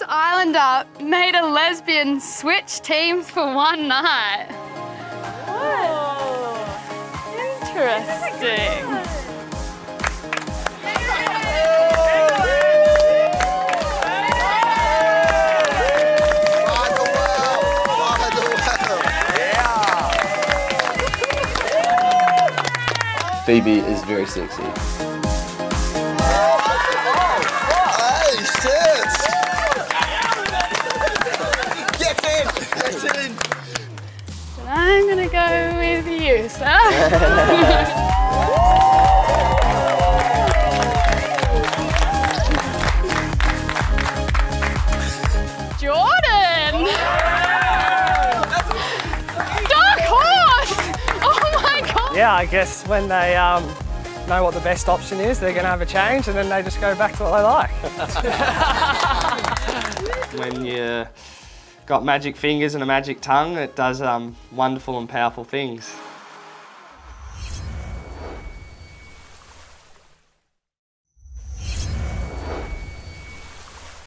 Islander made a lesbian switch teams for one night. Oh. Interesting. Phoebe is very sexy. Hey, shit! Get in! Get in! I'm gonna go with you, sir. Jordan! Dark horse! Oh my God! Yeah, I guess when they know what the best option is, they're going to have a change and then they just go back to what they like. When you got magic fingers and a magic tongue, it does wonderful and powerful things.